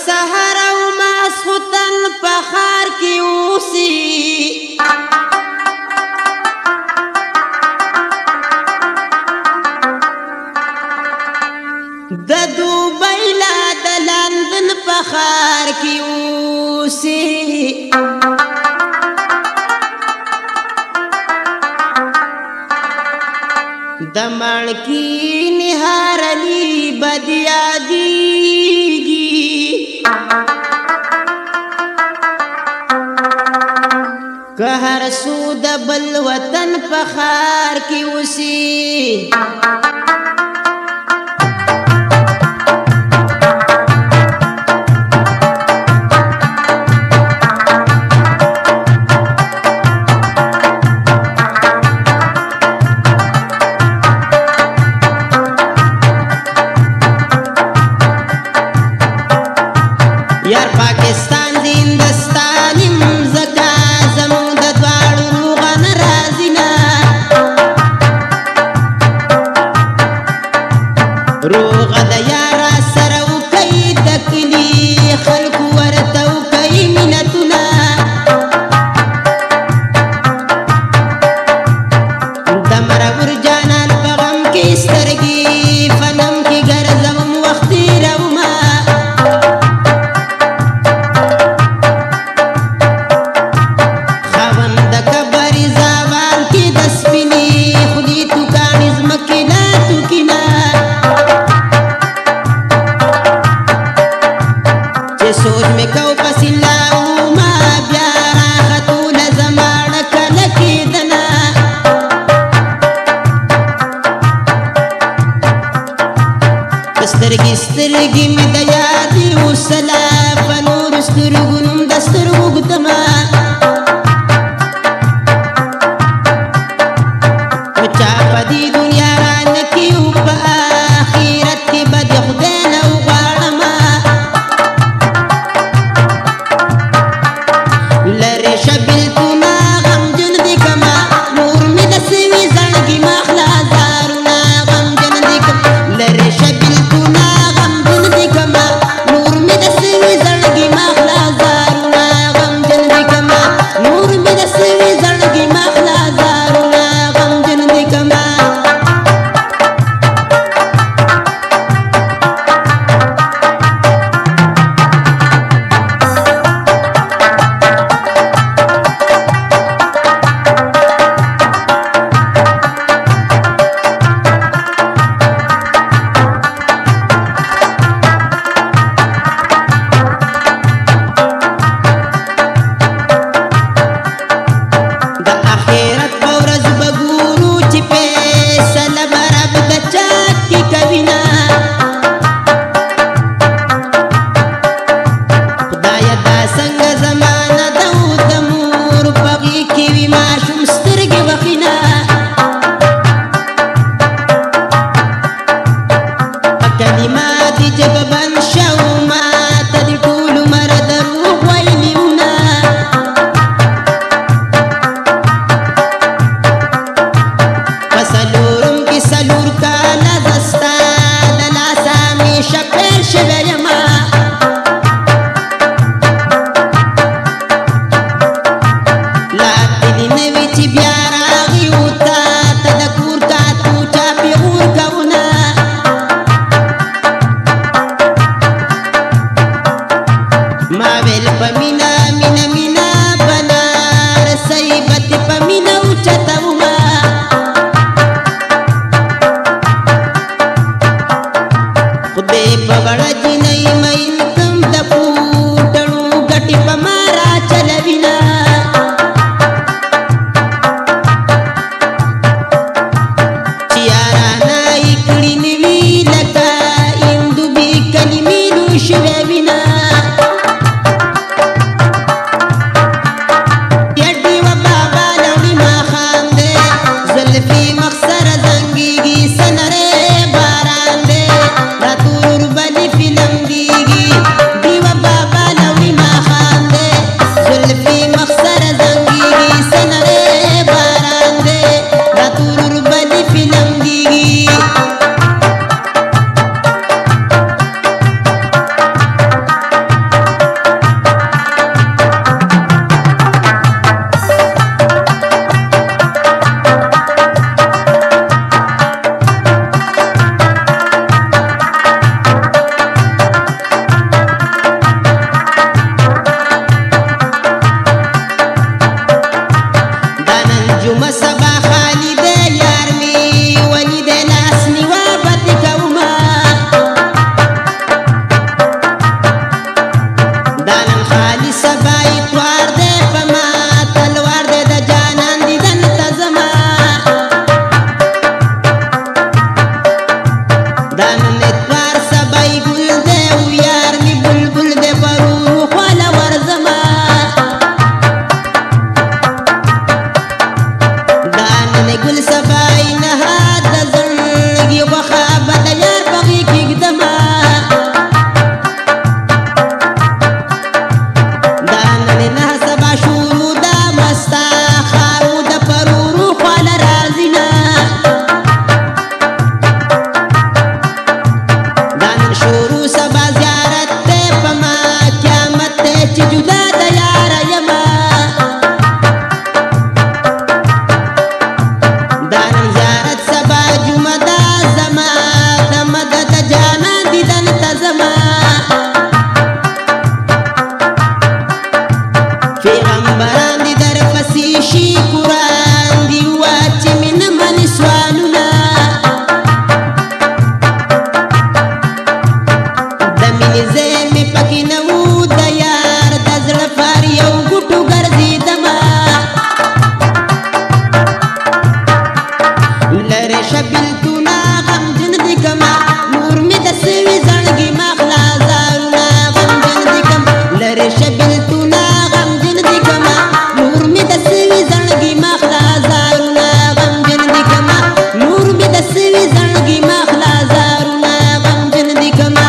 سحر او ماسختن په ښار کې اوسي د دوبۍ لا د لندن په ښار کې اوسي د مړکي نهار علي بد یادېږي که هر څو د بل وطن په ښار کې اوسي یار پاکستان د هندستان مزکا زمون د دواړو روغه ناراضي نه روغه د یارا سره وکړي د کلي خلکو ورته وکړي مینتونه د مرور جانان په غم کې سترګې فنم کې ګرځوم وخت تېرومه सोच में कौ पसिलाऊ मा प्यारा खतूल जमाण कलकी दना سترګي می د یادي وسلا فنور سترګونم د سترګو ګدما چا پدی دنیا را نکیو په آخرت کې بد خدای نه وغواړم لره شبلتنا غمجن دي کما نور می د سوي زړګي ما خلاصارونه غمجن دي کما لره شبلتنا غمجن دي کما لره شبلتونا غم جن دی کما نور می د سوي زړګي مخلا زارونا غم جن دی کم لره شبلتونا غم جن دی کما نور می د سوي زړګي مخلا زارونا غم جن دی کما نور می د سوي زړګي مخلا زارونا غم جن دی کما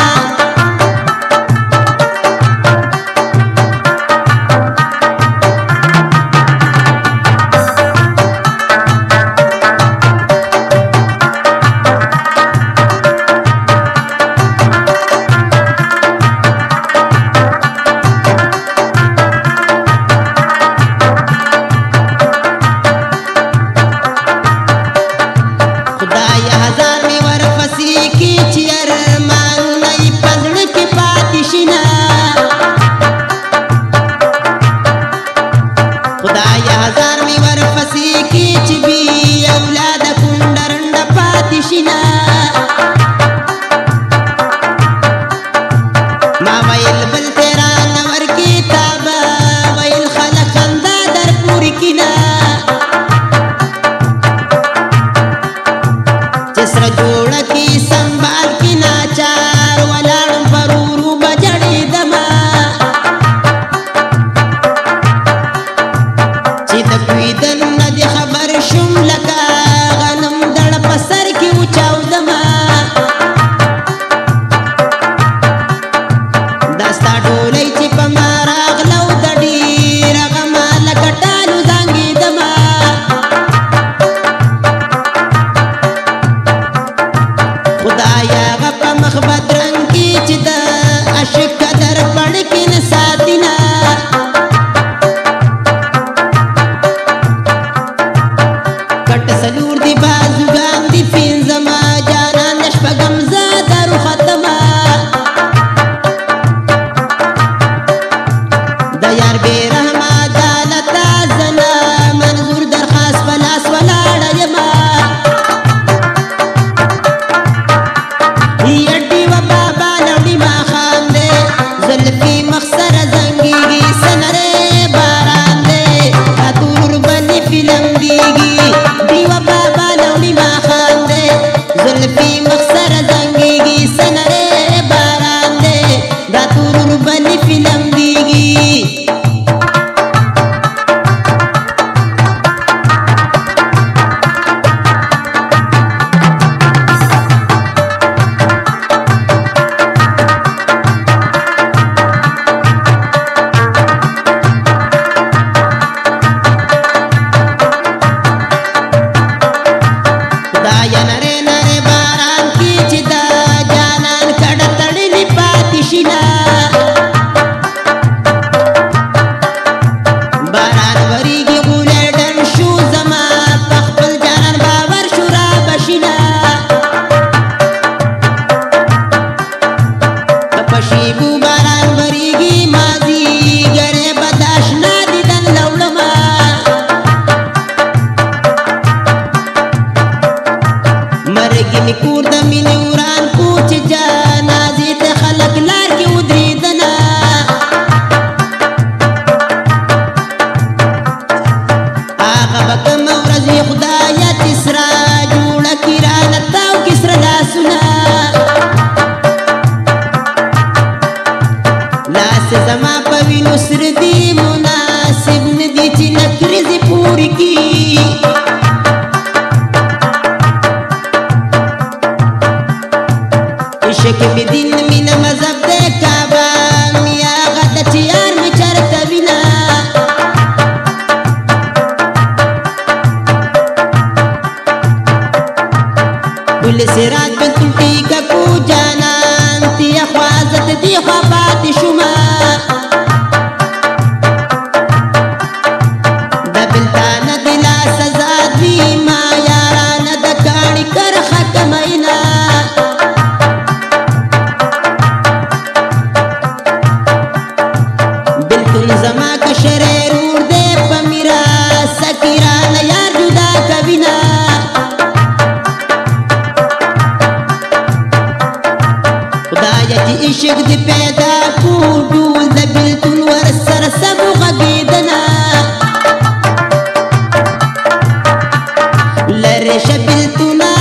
عشق دی پیدا کو ډول د بیلتون ور سره سبو غږیدنا لره شبیلتون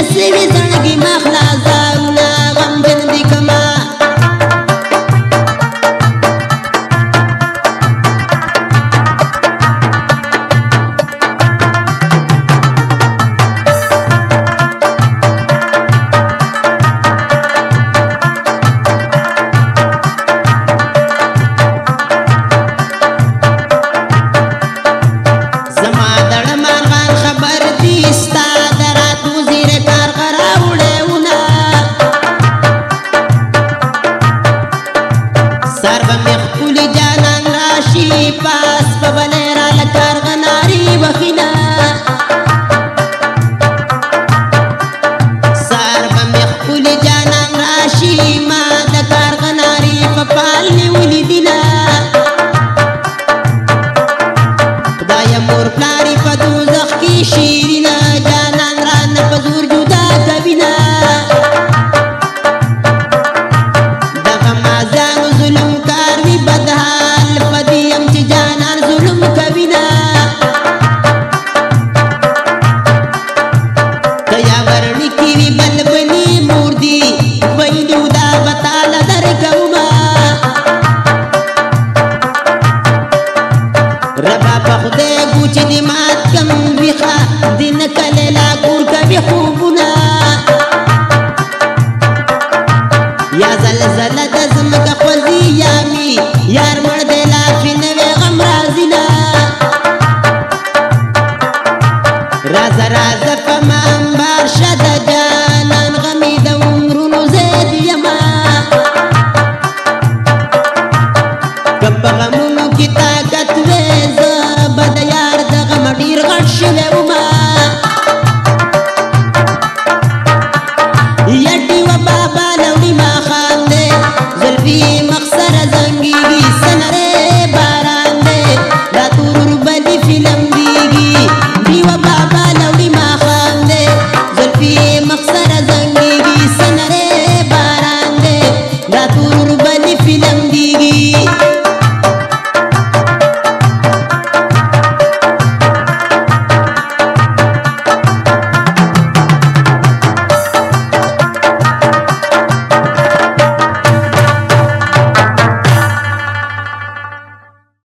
سوي زړګي مخلا